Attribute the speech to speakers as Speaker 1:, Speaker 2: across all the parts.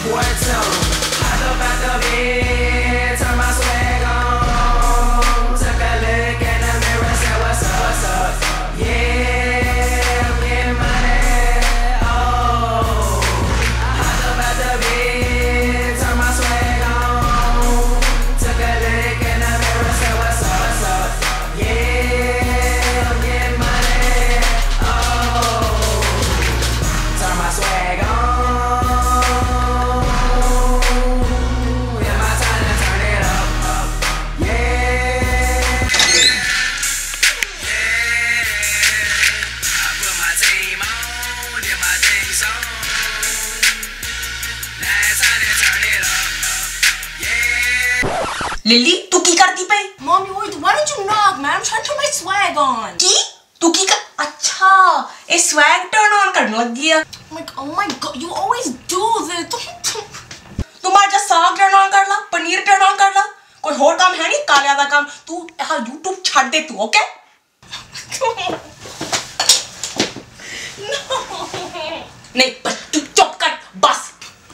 Speaker 1: Lily, तू की करती पे?
Speaker 2: Mommy, why don't you knock, man? I'm trying to put my swag on.
Speaker 1: की? तू की कर? अच्छा, ये swag turn on करने लग गया.
Speaker 2: I'm like, oh my god, you always do this.
Speaker 1: तुम्हारा जो साग turn on कर ला, पनीर turn on कर ला, कोई और काम है नहीं काले आधा काम. तू यहाँ YouTube छाड़ दे तू, okay?
Speaker 2: No.
Speaker 1: नहीं, बस तू चुप कर, बस.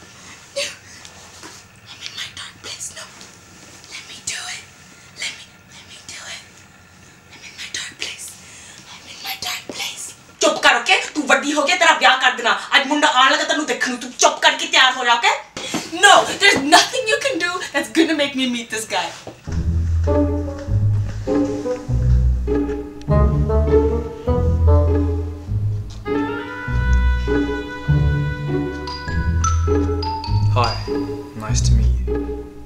Speaker 1: चुप कर ओके तू बड़ी हो गया तेरा ब्याह कर देना आज मुंडा आने लगा तन्नू देखने तू चुप करके तैयार हो जा okay
Speaker 2: No, there's nothing you can do that's gonna make me meet this guy.
Speaker 3: Hi, nice to meet you.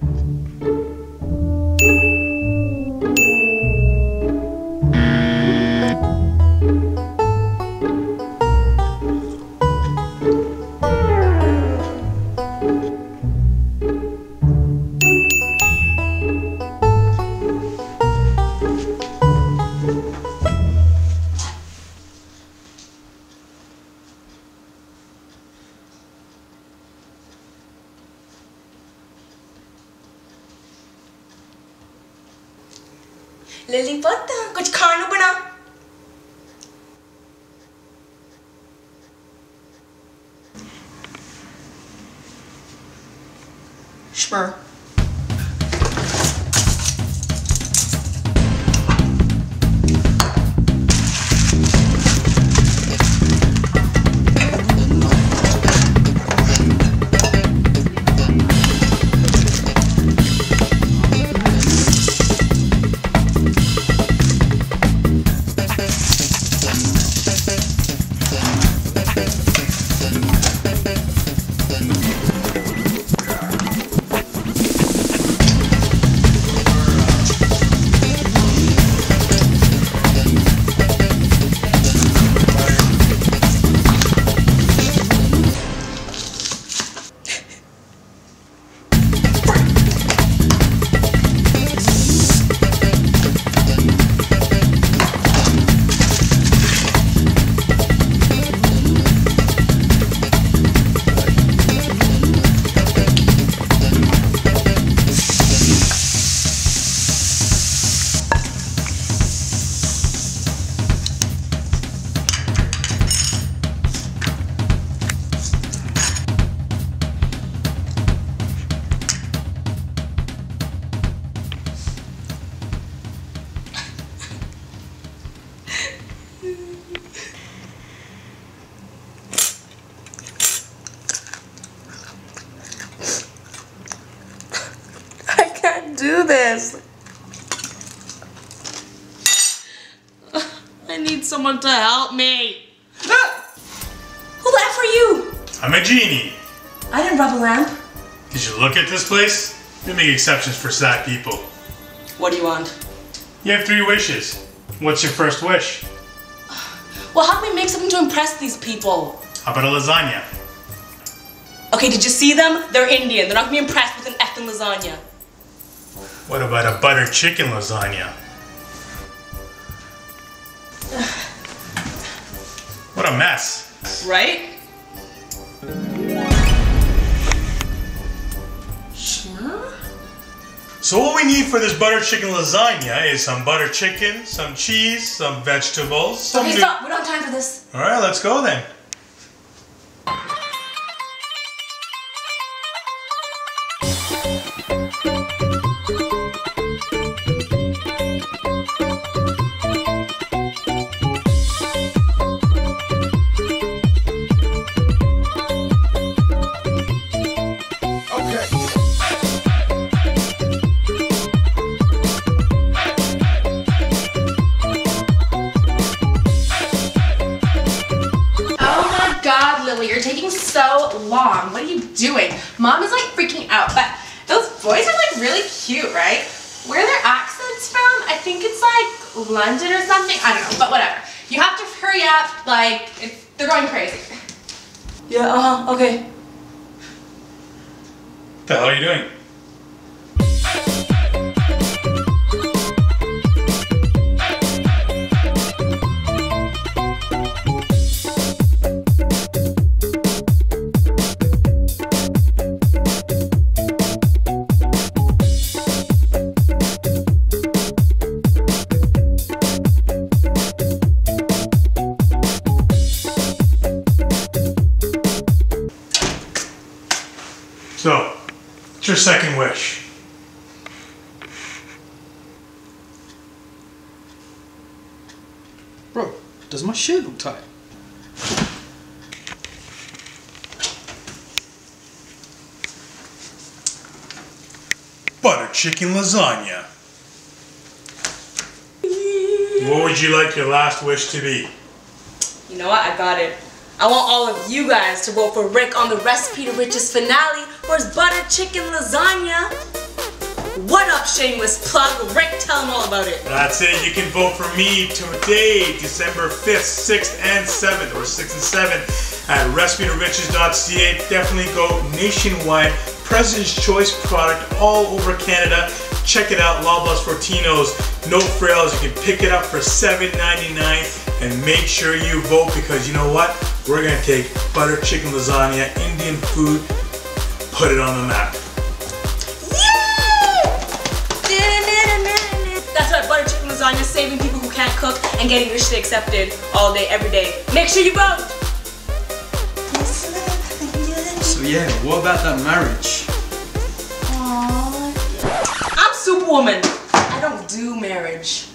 Speaker 1: Lily पुत्त कुछ खानू बना Sure. Do this. I need someone to help me. Who the F are you?
Speaker 4: I'm a genie.
Speaker 1: I didn't rub a lamp.
Speaker 4: Did you look at this place? They make exceptions for sad people.
Speaker 1: What do you want?
Speaker 4: You have 3 wishes. What's your first wish?
Speaker 1: Well, how can we make something to impress these people?
Speaker 4: How about a lasagna?
Speaker 1: Okay, did you see them? They're Indian. They're not gonna be impressed with an effing lasagna.
Speaker 4: What about a butter chicken lasagna? What a mess.
Speaker 1: Right? Sure.
Speaker 4: So what we need for this butter chicken lasagna is some butter chicken, some cheese, some vegetables, some...
Speaker 1: Okay, stop. We don't have time for this.
Speaker 4: Alright, let's go then.
Speaker 2: You're taking so long. What are you doing? Mom is like freaking out, but those boys are like really cute, right? Where are their accents from? I think it's like London or something. I don't know, but whatever. You have to hurry up, like, they're going crazy.
Speaker 1: Yeah, okay.
Speaker 4: What the hell are you doing? So, what's your second wish?
Speaker 3: Bro, does my shirt look tight?
Speaker 4: Butter chicken lasagna. What would you like your last wish to be?
Speaker 1: You know what? I got it. I want all of you guys to vote for Rick on the Recipe to Riches finale for his butter chicken lasagna. What up, shameless plug? Rick, tell him all about it.
Speaker 4: That's it. You can vote for me today, December 5th, 6th, and 7th, or 6th and 7th at recipetoriches.ca. Definitely go nationwide. President's Choice product all over Canada. Check it out, Loblaws Fortinos, no frills. You can pick it up for $7.99 and make sure you vote because you know what? We're gonna take butter chicken lasagna, Indian food, put it on the map.
Speaker 1: That's right, butter chicken lasagna, saving people who can't cook and getting your shit accepted all day, every day. Make sure you vote!
Speaker 3: So yeah, what about that marriage?
Speaker 1: I'm Superwoman. I don't do marriage.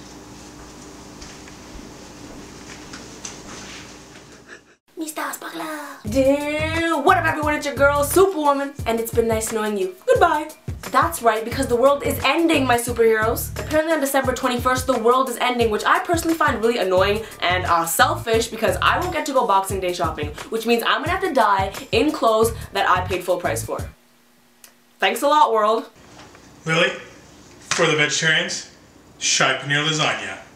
Speaker 1: What up everyone, it's your girl, Superwoman, and it's been nice knowing you. Goodbye. That's right, because the world is ending, my superheroes. Apparently on December 21st, the world is ending, which I personally find really annoying and selfish because I won't get to go Boxing Day shopping, which means I'm gonna have to die in clothes that I paid full price for. Thanks a lot, world.
Speaker 4: Lily, for the vegetarians, shy paneer lasagna.